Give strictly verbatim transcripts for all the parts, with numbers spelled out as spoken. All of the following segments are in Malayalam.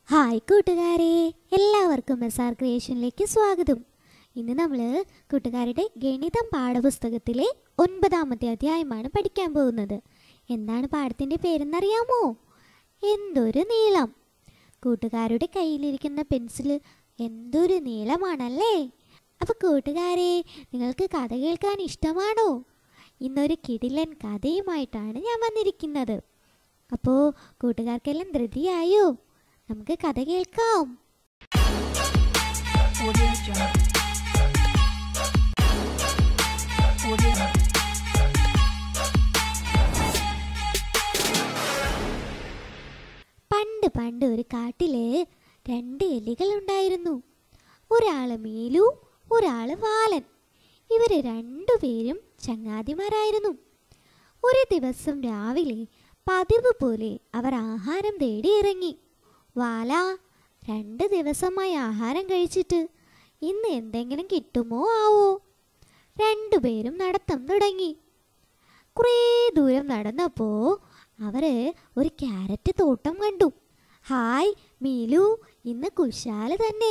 ഹായ് കൂട്ടുകാരെ, എല്ലാവർക്കും എസ് ആർ ക്രിയേഷനിലേക്ക് സ്വാഗതം. ഇന്ന് നമ്മൾ കൂട്ടുകാരുടെ ഗണിതം പാഠപുസ്തകത്തിലെ ഒൻപതാമത്തെ അധ്യായമാണ് പഠിക്കാൻ പോകുന്നത്. എന്താണ് പാഠത്തിൻ്റെ പേരെന്നറിയാമോ? എന്തൊരു നീളം. കൂട്ടുകാരുടെ കയ്യിലിരിക്കുന്ന പെൻസിൽ എന്തൊരു നീളമാണല്ലേ. അപ്പോൾ കൂട്ടുകാരെ, നിങ്ങൾക്ക് കഥ കേൾക്കാൻ ഇഷ്ടമാണോ? ഇന്നൊരു കിടിലൻ കഥയുമായിട്ടാണ് ഞാൻ വന്നിരിക്കുന്നത്. അപ്പോൾ കൂട്ടുകാർക്കെല്ലാം ധൃതിയായോ? നമുക്ക് കഥ കേൾക്കാം. പണ്ട് പണ്ട് ഒരു കാട്ടില് രണ്ട് എലികൾ ഉണ്ടായിരുന്നു. ഒരാള് മീലു, ഒരാള് വാലൻ. ഇവര് രണ്ടുപേരും ചങ്ങാതിമാരായിരുന്നു. ഒരു ദിവസം രാവിലെ പതിവ് പോലെ അവർ ആഹാരം തേടി ഇറങ്ങി. വാല, രണ്ട് ദിവസമായി ആഹാരം കഴിച്ചിട്ട് ഇന്ന് എന്തെങ്കിലും കിട്ടുമോ ആവോ? രണ്ടുപേരും നടത്തം തുടങ്ങി. കുറേ ദൂരം നടന്നപ്പോൾ അവർ ഒരു ക്യാരറ്റ് തോട്ടം കണ്ടു. ഹായ് മീലു, ഇന്ന് കുശാല് തന്നെ.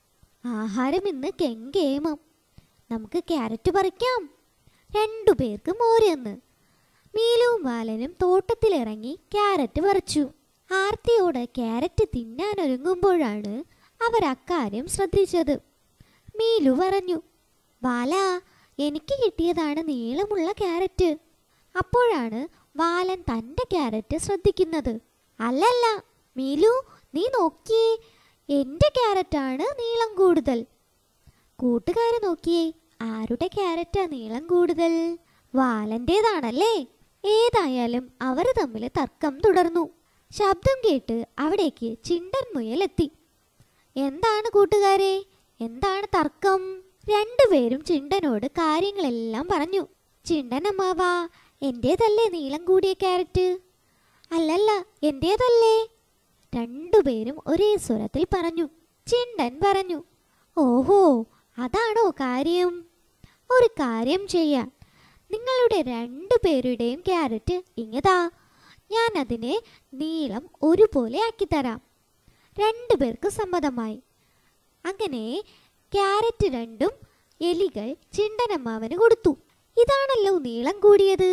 ആഹാരം ഇന്ന് കെങ്കേമം. നമുക്ക് ക്യാരറ്റ് പറിക്കാം. രണ്ടു പേർക്കും ഓരോന്ന്. മീലുവും ബാലനും തോട്ടത്തിലിറങ്ങി ക്യാരറ്റ് പറിച്ചു. ആർത്തിയോട് ക്യാരറ്റ് തിന്നാനൊരുങ്ങുമ്പോഴാണ് അവർ അക്കാര്യം ശ്രദ്ധിച്ചത്. മീലു പറഞ്ഞു, ബാല, എനിക്ക് കിട്ടിയതാണ് നീളമുള്ള ക്യാരറ്റ്. അപ്പോഴാണ് ബാലൻ തൻ്റെ ക്യാരറ്റ് ശ്രദ്ധിക്കുന്നത്. അല്ലല്ല മീലു, നീ നോക്കിയേ, എൻ്റെ ക്യാരറ്റാണ് നീളം കൂടുതൽ. കൂട്ടുകാരെ നോക്കിയേ, ആരുടെ ക്യാരറ്റാ നീളം കൂടുതൽ? വാലൻ്റേതാണല്ലേ. ഏതായാലും അവർ തമ്മിൽ തർക്കം തുടർന്നു. ശബ്ദം കേട്ട് അവിടേക്ക് ചിണ്ടൻ മുയലെത്തി. എന്താണ് കൂട്ടുകാരെ, എന്താണ് തർക്കം? രണ്ടുപേരും ചിണ്ടനോട് കാര്യങ്ങളെല്ലാം പറഞ്ഞു. ചിണ്ടൻ അമ്മാവാ, എൻ്റേതല്ലേ നീളം കൂടിയ ക്യാരറ്റ്? അല്ലല്ല, എൻ്റേതല്ലേ. രണ്ടുപേരും ഒരേ സ്വരത്തിൽ പറഞ്ഞു. ചിണ്ടൻ പറഞ്ഞു, ഓഹോ, അതാണോ കാര്യം? ഒരു കാര്യം ചെയ്യാം, നിങ്ങളുടെ രണ്ടുപേരുടെയും ക്യാരറ്റ് ഇങ്ങതാ, ഞാൻ അതിനെ നീളം ഒരുപോലെ ആക്കിത്തരാം. രണ്ടു പേർക്ക് സമ്മതമായി. അങ്ങനെ ക്യാരറ്റ് രണ്ടും എലികൾ ചിണ്ടനമ്മാവന് കൊടുത്തു. ഇതാണല്ലോ നീളം കൂടിയത്.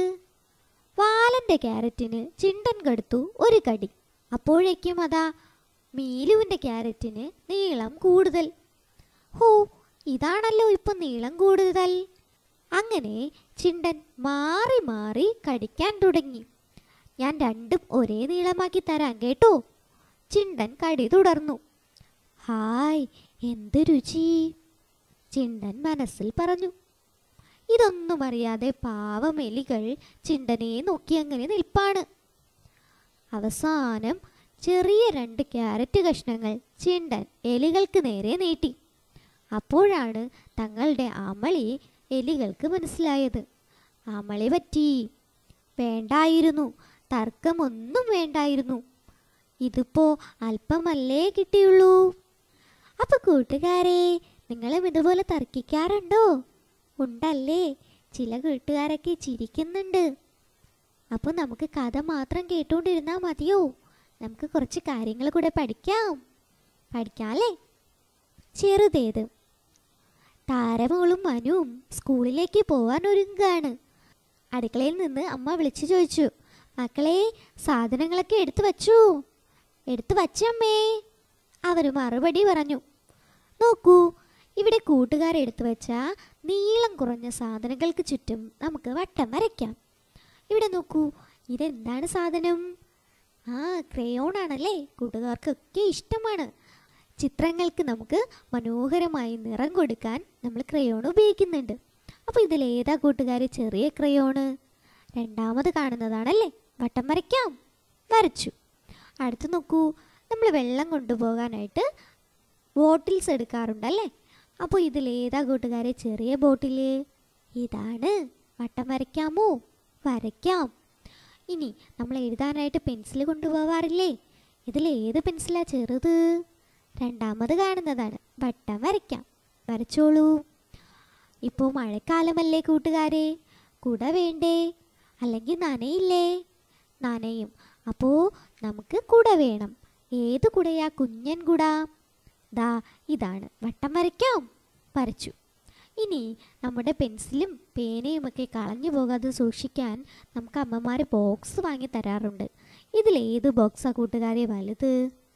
വാലന്റെ ക്യാരറ്റിന് ചിണ്ടൻ കൊടുത്തു ഒരു കടി. അപ്പോഴേക്കും അതാ മീലുവിൻ്റെ ക്യാരറ്റിന് നീളം കൂടുതൽ. ഹോ, ഇതാണല്ലോ ഇപ്പം നീളം കൂടുതൽ. അങ്ങനെ ചിണ്ടൻ മാറി മാറി കടിക്കാൻ തുടങ്ങി. ഞാൻ രണ്ടും ഒരേ നീളമാക്കി തരാം കേട്ടോ. ചിണ്ടൻ കടി തുടർന്നു. ഹായ്, എന്ത് രുചി, ചിണ്ടൻ മനസ്സിൽ പറഞ്ഞു. ഇതൊന്നും അറിയാതെ പാവം എലികൾ ചിണ്ടനെ നോക്കി അങ്ങനെ നിൽപ്പാണ്. അവസാനം ചെറിയ രണ്ട് ക്യാരറ്റ് കഷ്ണങ്ങൾ ചിണ്ടൻ എലികൾക്ക് നേരെ നീട്ടി. അപ്പോഴാണ് തങ്ങളുടെ അമളി എലികൾക്ക് മനസ്സിലായത്. അമളി പറ്റി. വേണ്ടായിരുന്നു, തർക്കമൊന്നും വേണ്ടായിരുന്നു. ഇതിപ്പോ അല്പമല്ലേ കിട്ടിയുള്ളൂ. അപ്പൊ കൂട്ടുകാരെ, നിങ്ങളും ഇതുപോലെ തർക്കിക്കാറുണ്ടോ? ഉണ്ടല്ലേ. ചില കൂട്ടുകാരൊക്കെ ചിരിക്കുന്നുണ്ട്. അപ്പോൾ നമുക്ക് കഥ മാത്രം കേട്ടുകൊണ്ടിരുന്നാൽ മതിയോ? നമുക്ക് കുറച്ച് കാര്യങ്ങൾ കൂടെ പഠിക്കാം. പഠിക്കാം അല്ലേ? ചെറുതേത്. താരമോളും മനുവും സ്കൂളിലേക്ക് പോവാൻ ഒരുങ്ങുകയാണ്. അടുക്കളയിൽ നിന്ന് അമ്മ വിളിച്ചു ചോദിച്ചു, മക്കളെ, സാധനങ്ങളൊക്കെ എടുത്തു വച്ചു? എടുത്തു വച്ചമ്മേ. അവർ മറുപടി പറഞ്ഞു. നോക്കൂ, ഇവിടെ കൂട്ടുകാരെടുത്തു വെച്ച നീളം കുറഞ്ഞ സാധനങ്ങൾക്ക് ചുറ്റും നമുക്ക് വട്ടം വരയ്ക്കാം. ഇവിടെ നോക്കൂ, ഇതെന്താണ് സാധനം? ആ, ക്രയോൺ ആണല്ലേ. കൂട്ടുകാർക്കൊക്കെ ഇഷ്ടമാണ്. ചിത്രങ്ങൾക്ക് നമുക്ക് മനോഹരമായി നിറം കൊടുക്കാൻ നമ്മൾ ക്രയോൺ ഉപയോഗിക്കുന്നുണ്ട്. അപ്പോൾ ഇതിലേതാ കൂട്ടുകാർ ചെറിയ ക്രയോണ്? രണ്ടാമത് കാണുന്നതാണല്ലേ. വട്ടം വരയ്ക്കാം. വരച്ചു. അടുത്ത് നോക്കൂ, നമ്മൾ വെള്ളം കൊണ്ടുപോകാനായിട്ട് ബോട്ടിൽസ് എടുക്കാറുണ്ടല്ലേ. അപ്പോൾ ഇതിലേതാ കൂട്ടുകാരെ ചെറിയ ബോട്ടിൽ? ഇതാണ്. വട്ടം വരയ്ക്കാമോ? വരയ്ക്കാം. ഇനി നമ്മൾ എഴുതാനായിട്ട് പെൻസിൽ കൊണ്ടുപോകാറില്ലേ. ഇതിലേത് പെൻസിലാണ് ചെറുത്? രണ്ടാമത് കാണുന്നതാണ്. വട്ടം വരയ്ക്കാം. വരച്ചോളൂ. ഇപ്പോൾ മഴക്കാലമല്ലേ കൂട്ടുകാരെ, കുട വേണ്ടേ? അല്ലെങ്കിൽ നനയില്ലേ? നനയും. അപ്പോൾ നമുക്ക് കുട വേണം. ഏത് കുടയാ കുഞ്ഞൻ കുട? ദാ ഇതാണ്. വട്ടം വരയ്ക്കാം. വരച്ചു. ഇനി നമ്മുടെ പെൻസിലും പേനയുമൊക്കെ കളഞ്ഞു പോകാതെ സൂക്ഷിക്കാൻ നമുക്ക് അമ്മമാർ ബോക്സ് വാങ്ങി തരാറുണ്ട്. ഇതിലേത് ബോക്സാണ് കൂട്ടുകാരെ വലുത്?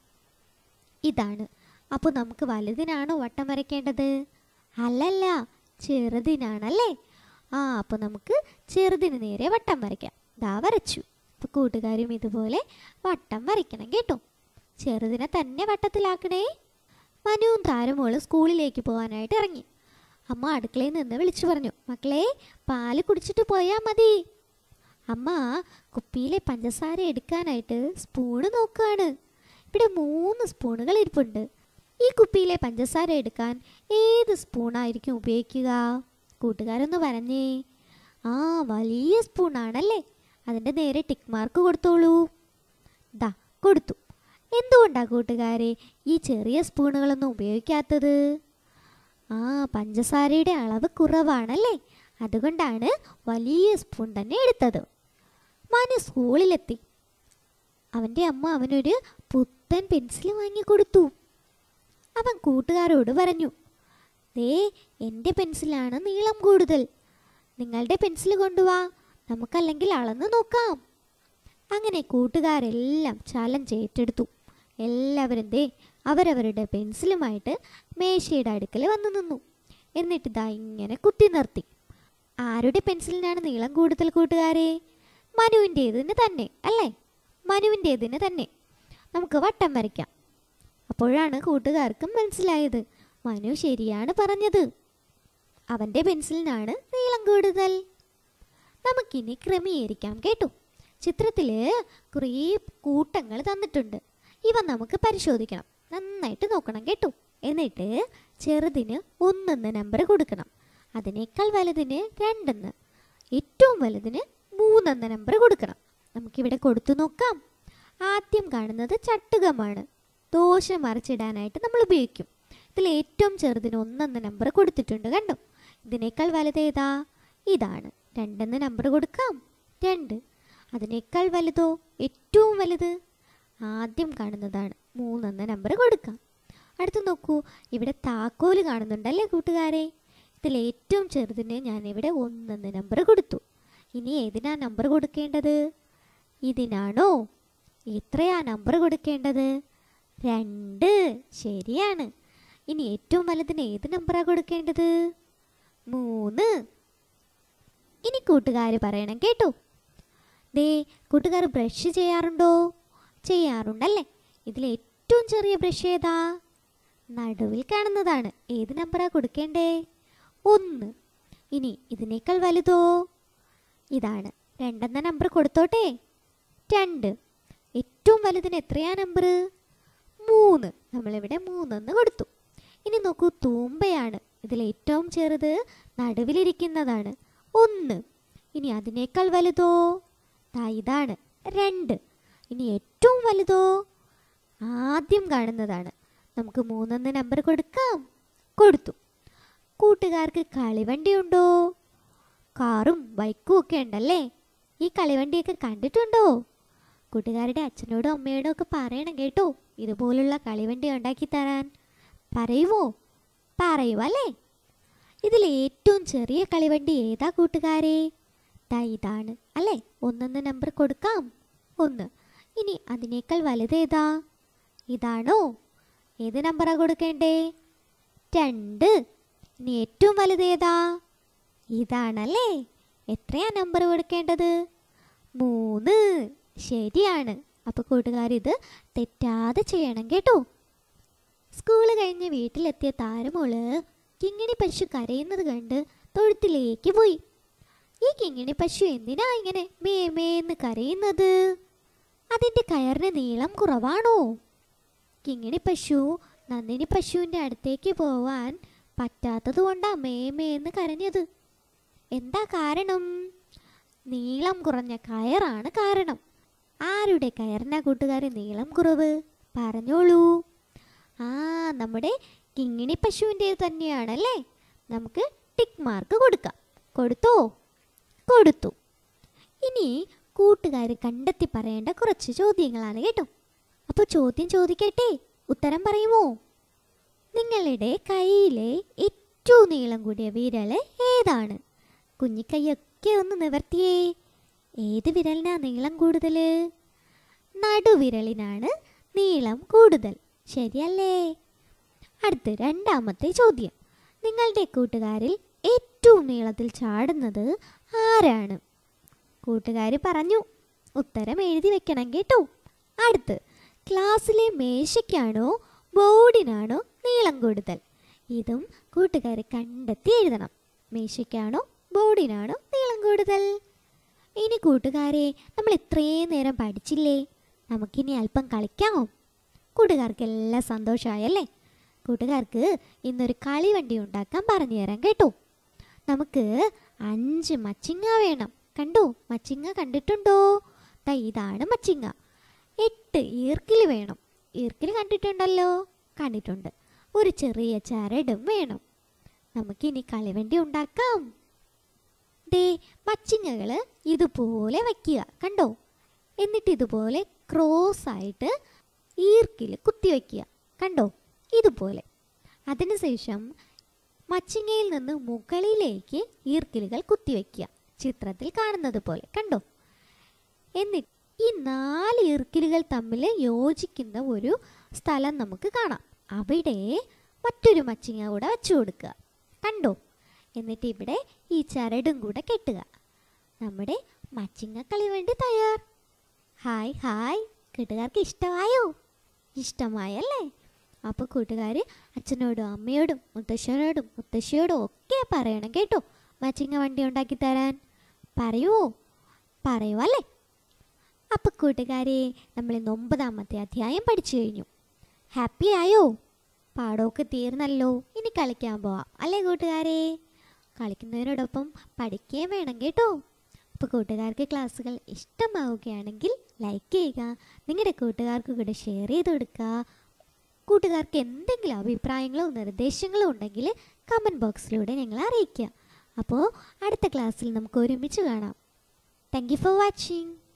ഇതാണ്. അപ്പോൾ നമുക്ക് വലുതിനാണോ വട്ടം വരയ്ക്കേണ്ടത്? അല്ലല്ല, ചെറുതിനാണല്ലേ. ആ അപ്പോൾ നമുക്ക് ചെറുതിന് നേരെ വട്ടം വരയ്ക്കാം. ദാ വരച്ചു. അപ്പോൾ കൂട്ടുകാരും ഇതുപോലെ വട്ടം വരയ്ക്കണം കേട്ടോ. ചെറുതിനെ തന്നെ വട്ടത്തിലാക്കണേ. മനുവും താരമോളും സ്കൂളിലേക്ക് പോകാനായിട്ട് ഇറങ്ങി. അമ്മ അടുക്കളയിൽ നിന്ന് വിളിച്ചു പറഞ്ഞു, മക്കളെ പാല് കുടിച്ചിട്ട് പോയാൽ മതി. അമ്മ കുപ്പിയിലെ പഞ്ചസാര എടുക്കാനായിട്ട് സ്പൂണ് നോക്കുകയാണ്. ഇവിടെ മൂന്ന് സ്പൂണുകൾ ഇരിപ്പുണ്ട്. ഈ കുപ്പിയിലെ പഞ്ചസാര എടുക്കാൻ ഏത് സ്പൂണായിരിക്കും ഉപയോഗിക്കുക? കൂട്ടുകാരൊന്ന് പറഞ്ഞേ. ആ വലിയ സ്പൂണാണല്ലേ. അതിൻ്റെ നേരെ ടിക്ക് മാർക്ക് കൊടുത്തോളൂ. ദാ കൊടുത്തു. എന്തുകൊണ്ടാണ് കൂട്ടുകാരെ ഈ ചെറിയ സ്പൂണുകളൊന്നും ഉപയോഗിക്കാത്തത്? ആ പഞ്ചസാരയുടെ അളവ് കുറവാണല്ലേ. അതുകൊണ്ടാണ് വലിയ സ്പൂൺ തന്നെ എടുത്തത്. മനു സ്കൂളിലെത്തി. അവൻ്റെ അമ്മ അവനൊരു പുത്തൻ പെൻസിൽ വാങ്ങിക്കൊടുത്തു. അവൻ കൂട്ടുകാരോട് പറഞ്ഞു, ദേ എൻ്റെ പെൻസിലാണ് നീളം കൂടുതൽ. നിങ്ങളുടെ പെൻസിൽ കൊണ്ടുവാ, നമുക്കല്ലെങ്കിൽ അളന്ന് നോക്കാം. അങ്ങനെ കൂട്ടുകാരെല്ലാം ചലഞ്ച് ഏറ്റെടുത്തു. എല്ലാവരും ദേ അവരവരുടെ പെൻസിലുമായിട്ട് മേശയുടെ അടുക്കൽ വന്നു നിന്നു. എന്നിട്ട് ഇതാ ഇങ്ങനെ കുത്തി നിർത്തി. ആരുടെ പെൻസിലിനാണ് നീളം കൂടുതൽ കൂട്ടുകാരെ? മനുവിൻ്റേതിന് തന്നെ അല്ലേ? മനുവിൻ്റേതിന് തന്നെ. നമുക്ക് വട്ടം വരയ്ക്കാം. അപ്പോഴാണ് കൂട്ടുകാർക്കും മനസ്സിലായത് മനു ശരിയാണ് പറഞ്ഞത്. അവൻ്റെ പെൻസിലിനാണ് നീളം കൂടുതൽ. നമുക്കിനി ക്രമീകരിക്കാം കേട്ടോ. ചിത്രത്തിൽ കുറേ കൂട്ടങ്ങൾ തന്നിട്ടുണ്ട്. ഇവ നമുക്ക് പരിശോധിക്കണം. നന്നായിട്ട് നോക്കണം കേട്ടോ. എന്നിട്ട് ചെറുതിന് ഒന്നെന്ന് നമ്പർ കൊടുക്കണം. അതിനേക്കാൾ വലുതിന് രണ്ടെന്ന്, ഏറ്റവും വലുതിന് മൂന്നെന്ന നമ്പർ കൊടുക്കണം. നമുക്കിവിടെ കൊടുത്തു നോക്കാം. ആദ്യം കാണുന്നത് ചട്ടുകമാണ്. ദോശ മറിച്ചിടാനായിട്ട് നമ്മൾ ഉപയോഗിക്കും. ഇതിൽ ഏറ്റവും ചെറുതിന് ഒന്നെന്ന നമ്പർ കൊടുത്തിട്ടുണ്ട് കണ്ടോ. ഇതിനേക്കാൾ വലുതേതാ? ഇതാണ്. രണ്ടെന്ന് നമ്പർ കൊടുക്കാം. രണ്ട്. അതിനേക്കാൾ വലുതോ? ഏറ്റവും വലുത് ആദ്യം കാണുന്നതാണ്. മൂന്നെന്ന നമ്പർ കൊടുക്കാം. അടുത്ത് നോക്കൂ, ഇവിടെ താക്കോല് കാണുന്നുണ്ടല്ലേ കൂട്ടുകാരെ. ഇതിൽ ഏറ്റവും ചെറുതിന് ഞാനിവിടെ ഒന്നെന്ന നമ്പർ കൊടുത്തു. ഇനി ഏതിനാ നമ്പർ കൊടുക്കേണ്ടത്? ഇതിനാണോ? എത്രയാ നമ്പർ കൊടുക്കേണ്ടത്? രണ്ട്. ശരിയാണ്. ഇനി ഏറ്റവും വലുതിന് ഏത് നമ്പറാണ് കൊടുക്കേണ്ടത്? മൂന്ന്. ഇനി കൂട്ടുകാർ പറയണം കേട്ടോ. ദേ കൂട്ടുകാർ ബ്രഷ് ചെയ്യാറുണ്ടോ? ചെയ്യാറുണ്ടല്ലേ. ഇതിൽ ഏറ്റവും ചെറിയ ബ്രഷ് ഏതാ? നടുവിൽ കാണുന്നതാണ്. ഏത് നമ്പറാണ് കൊടുക്കേണ്ടേ? ഒന്ന്. ഇനി ഇതിനേക്കാൾ വലുതോ? ഇതാണ്. രണ്ടെന്ന നമ്പർ കൊടുത്തോട്ടെ. രണ്ട്. ഏറ്റവും വലുതിന് എത്രയാ നമ്പർ? മൂന്ന്. നമ്മളിവിടെ മൂന്നെന്ന് കൊടുത്തു. ഇനി നോക്കൂ, തൂമ്പയാണ്. ഇതിൽ ഏറ്റവും ചെറുത് നടുവിലിരിക്കുന്നതാണ്. ഒന്ന്. ഇനി അതിനേക്കാൾ വലുതോ? ഇതാണ്. രണ്ട്. ഇനി ഏറ്റവും വലുതോ? ആദ്യം കാണുന്നതാണ്. നമുക്ക് മൂന്നെന്ന് നമ്പർ കൊടുക്കാം. കൊടുത്തു. കൂട്ടുകാർക്ക് കളിവണ്ടി ഉണ്ടോ? കാറും ബൈക്കും ഒക്കെ ഉണ്ടല്ലേ. ഈ കളിവണ്ടിയൊക്കെ കണ്ടിട്ടുണ്ടോ? കൂട്ടുകാരുടെ അച്ഛനോടും അമ്മയോടും ഒക്കെ പറയണം കേട്ടോ, ഇതുപോലുള്ള കളിവണ്ടി ഉണ്ടാക്കി തരാൻ. പറയുമോ? പറയുമോ അല്ലേ? ഇതിൽ ഏറ്റവും ചെറിയ കളിവണ്ടി ഏതാ കൂട്ടുകാരെ? ദാ ഇതാണ് അല്ലേ. ഒന്നെന്ന് നമ്പർ കൊടുക്കാം. ഒന്ന്. ഇനി അതിനേക്കാൾ വലുതേതാ? ഇതാണോ? ഏത് നമ്പറാ കൊടുക്കേണ്ടേ? രണ്ട്. ഇനി ഏറ്റവും വലുതേതാ? ഇതാണല്ലേ. എത്രയാ നമ്പർ കൊടുക്കേണ്ടത്? മൂന്ന്. ശരിയാണ്. അപ്പോൾ കൂട്ടുകാരിത് തെറ്റാതെ ചെയ്യണം കേട്ടോ. സ്കൂൾ കഴിഞ്ഞ് വീട്ടിലെത്തിയ താരമോള് കിങ്ങിണി പശു കരയുന്നത് കണ്ട് തൊഴുത്തിലേക്ക് പോയി. ഈ കിങ്ങിണി പശു എന്തിനാ ഇങ്ങനെ മേമേന്ന് കരയുന്നത്? അതിൻ്റെ കയറിന് നീളം കുറവാണോ? കിങ്ങിണി പശു നന്ദിനി പശുവിൻ്റെ അടുത്തേക്ക് പോവാൻ പറ്റാത്തത് കൊണ്ടാ മേമേന്ന് കരഞ്ഞത്. എന്താ കാരണം? നീളം കുറഞ്ഞ കയറാണ് കാരണം. ആരുടെ കയറിനാ കൂട്ടുകാരെ നീളം കുറവ്? പറഞ്ഞോളൂ. ആ നമ്മുടെ കിങ്ങിണി പശുവിൻ്റെ തന്നെയാണല്ലേ. നമുക്ക് ടിക്ക് മാർക്ക് കൊടുക്കാം. കൊടുത്തോ? കൊടുത്തു. ഇനി കൂട്ടുകാർ കണ്ടെത്തി പറയേണ്ട കുറച്ച് ചോദ്യങ്ങളാണ് കേട്ടോ. അപ്പോൾ ചോദ്യം ചോദിക്കട്ടെ, ഉത്തരം പറയുമോ? നിങ്ങളുടെ കയ്യിലെ ഏറ്റവും നീളം കൂടിയ വിരൽ ഏതാണ്? കുഞ്ഞിക്കൈയൊക്കെ ഒന്ന് നിവർത്തിയേ. ഏത് വിരലിനാ നീളം കൂടുതൽ? നടുവിരലിനാണ് നീളം കൂടുതൽ. ശരിയല്ലേ? അടുത്ത രണ്ടാമത്തെ ചോദ്യം. നിങ്ങളുടെ കൂട്ടുകാരിൽ ഏറ്റവും നീളത്തിൽ ചാടുന്നത് ആരാണ്? കൂട്ടുകാർ പറഞ്ഞു. ഉത്തരം എഴുതി വെക്കണം കേട്ടോ. അടുത്ത്, ക്ലാസ്സിലെ മേശയ്ക്കാണോ ബോർഡിനാണോ നീളം കൂടുതൽ? ഇതും കൂട്ടുകാർ കണ്ടെത്തി എഴുതണം. മേശയ്ക്കാണോ ബോർഡിനാണോ നീളം കൂടുതൽ? ഇനി കൂട്ടുകാരെ, നമ്മൾ ഇത്രയും നേരം പഠിച്ചില്ലേ? നമുക്കിനി അല്പം കളിക്കാമോ? കൂട്ടുകാർക്കെല്ലാം സന്തോഷമായല്ലേ? കൂട്ടുകാർക്ക് ഇന്നൊരു കളിവണ്ടി ഉണ്ടാക്കാൻ പറഞ്ഞു തരാം കേട്ടോ. നമുക്ക് അഞ്ച് മച്ചിങ്ങ വേണം. കണ്ടോ? മച്ചിങ്ങ കണ്ടിട്ടുണ്ടോ? ദാ ഇതാണ് മച്ചിങ്ങ. എട്ട് ഈർക്കിൽ വേണം. ഈർക്കിൽ കണ്ടിട്ടുണ്ടല്ലോ? കണ്ടിട്ടുണ്ട്. ഒരു ചെറിയ ചരടും വേണം. നമുക്കിനി കളിവണ്ടി ഉണ്ടാക്കാം. ദേ മച്ചിങ്ങകൾ ഇതുപോലെ വയ്ക്കുക. കണ്ടോ? എന്നിട്ട് ഇതുപോലെ ക്രോസ് ആയിട്ട് ഈർക്കിൽ കുത്തി വയ്ക്കുക. കണ്ടോ? ഇതുപോലെ. അതിനുശേഷം മച്ചിങ്ങയിൽ നിന്ന് മുകളിലേക്ക് ഈർക്കിലുകൾ കുത്തിവെക്കുക. ചിത്രത്തിൽ കാണുന്നത് പോലെ. കണ്ടോ? എന്നിട്ട് ഈ നാല് ഈർക്കിലുകൾ തമ്മിൽ യോജിക്കുന്ന ഒരു സ്ഥലം നമുക്ക് കാണാം. അവിടെ മറ്റൊരു മച്ചിങ്ങ കൂടെ വെച്ചു കൊടുക്കുക. കണ്ടോ? എന്നിട്ട് ഇവിടെ ഈ ചരടും കൂടെ കെട്ടുക. നമ്മുടെ മച്ചിങ്ങ കളിവണ്ടി തയ്യാർ. ഹായ് ഹായ്, കൂട്ടുകാർക്ക് ഇഷ്ടമായോ? ഇഷ്ടമായല്ലേ? അപ്പോൾ കൂട്ടുകാർ അച്ഛനോടും അമ്മയോടും മുത്തശ്ശനോടും മുത്തശ്ശിയോടും ഒക്കെ പറയണം കേട്ടോ, മച്ചിങ്ങ വണ്ടി ഉണ്ടാക്കി തരാൻ. പറയുമോ? പറയുമല്ലേ? അപ്പോൾ കൂട്ടുകാരെ, നമ്മൾ ഇന്ന് ഒമ്പതാമത്തെ അധ്യായം പഠിച്ചു കഴിഞ്ഞു. ഹാപ്പി ആയോ? പാടമൊക്കെ തീർന്നല്ലോ. ഇനി കളിക്കാൻ പോവാം അല്ലേ കൂട്ടുകാരെ? കളിക്കുന്നതിനോടൊപ്പം പഠിക്കുകയും വേണം കേട്ടോ. അപ്പോൾ കൂട്ടുകാർക്ക് ക്ലാസ്സുകൾ ഇഷ്ടമാവുകയാണെങ്കിൽ ലൈക്ക് ചെയ്യുക, നിങ്ങളുടെ കൂട്ടുകാർക്ക് കൂടെ ഷെയർ ചെയ്ത് കൊടുക്കുക. കൂട്ടുകാർക്ക് എന്തെങ്കിലും അഭിപ്രായങ്ങളോ നിർദ്ദേശങ്ങളോ ഉണ്ടെങ്കിൽ കമൻറ്റ് ബോക്സിലൂടെ ഞങ്ങളെ അറിയിക്കുക. അപ്പോൾ അടുത്ത ക്ലാസ്സിൽ നമുക്ക് ഒരുമിച്ച് കാണാം. Thank you for watching.